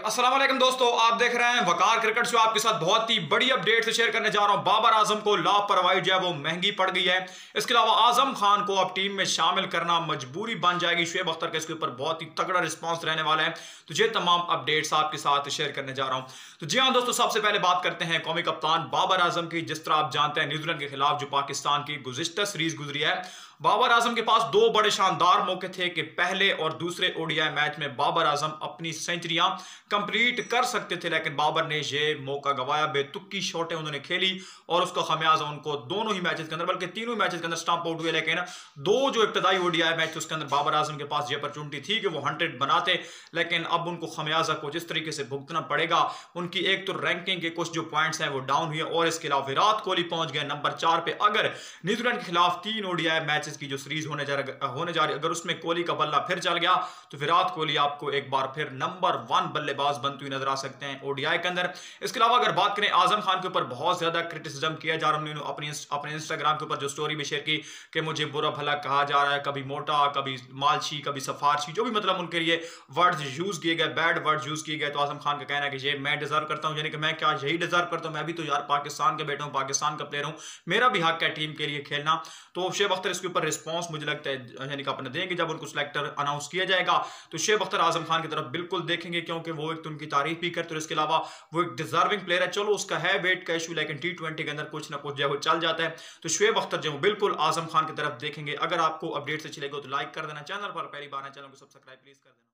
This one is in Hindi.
अस्सलाम वालेकुम दोस्तों, आप देख रहे हैं वकार क्रिकेट शो। आपके साथ बहुत ही बड़ी अपडेट से शेयर करने जा रहा हूं। बाबर आजम को लापरवाही जो है वो महंगी पड़ गई है। इसके अलावा आजम खान को अब टीम में शामिल करना मजबूरी बन जाएगी। शुएब अख्तर का इसके ऊपर बहुत ही तगड़ा रिस्पांस रहने वाला है। तो ये तमाम अपडेट्स आपके साथ शेयर करने जा रहा हूं। तो जी हाँ दोस्तों, सबसे पहले बात करते हैं कौमी कप्तान बाबर आजम की। जिस तरह आप जानते हैं, न्यूजीलैंड के खिलाफ जो पाकिस्तान की गुज़िश्ता सीरीज गुजरी है, बाबर आजम के पास दो बड़े शानदार मौके थे कि पहले और दूसरे ओडीआई मैच में बाबर आजम अपनी सेंचुरियां कंप्लीट कर सकते थे, लेकिन बाबर ने यह मौका गवाया। बेतुकी शॉटें उन्होंने खेली और उसका खमियाजा उनको दोनों ही मैचेस के अंदर, बल्कि तीनों मैचेस के अंदर स्टंप आउट हुए। लेकिन दो जो इब्तदाई ओडीआई मैच उसके अंदर बाबर आजम के पास यह अपॉर्चुनिटी थी कि वो 100 बनाते, लेकिन अब उनको खमियाजा को जिस तरीके से भुगतना पड़ेगा। उनकी एक तो रैंकिंग के कुछ जो पॉइंट्स हैं वो डाउन हुए, और इसके अलावा विराट कोहली पहुंच गए नंबर 4 पे। अगर न्यूजीलैंड के खिलाफ 3 ओडीआई मैचेस की जो सीरीज होने जा रही, अगर उसमें कोहली का बल्ला फिर चल गया तो विराट कोहली आपको एक बार फिर नंबर 1 बल्लेबाज बनते हुए नजर आ सकते हैं ओडीआई के अंदर। इसके अलावा अगर बात करें, आजम खान के ऊपर बहुत ज्यादा क्रिटिसिज्म किया जा रहा है। उन्होंने अपने इंस्टाग्राम के ऊपर जो स्टोरी भी शेयर की कि मुझे बुरा भला कहा जा रहा है, कभी मोटा, कभी मालशी, कभी सफारशी, जो भी मतलब उनके लिए वर्ड्स यूज किए गए, बैड वर्ड्स यूज किए गए। तो आजम खान का कहना है कि ये मैं डिजर्व करता हूं, यानी कि मैं क्या यही डिजर्व करता हूं, मैं भी तो यार पाकिस्तान के बेटा हूं, पाकिस्तान का प्लेयर हूं, मेरा भी हक है टीम के लिए खेलना। तो शुएब अख्तर इसके ऊपर रिस्पांस मुझे लगता है यानी कि अपने देंगे जब उनको सिलेक्टर अनाउंस किया जाएगा। तो शुएब अख्तर आजम खान की तरफ बिल्कुल देखेंगे, क्योंकि वो एक तो उनकी तारीफ भी करते हैं, इसके अलावा वो एक डिजर्विंग प्लेयर है। चलो उसका है वेट का इशू, लेकिन टी20 के अंदर कुछ ना कुछ जो वो चल जाता है। तो शुएब अख्तर जो बिल्कुल आजम खान की तरफ देखेंगे। अगर आपको अपडेट अच्छी लगे तो लाइक कर देना, चैनल पर पहली बार है चैनल को सब्सक्राइब प्लीज कर देना।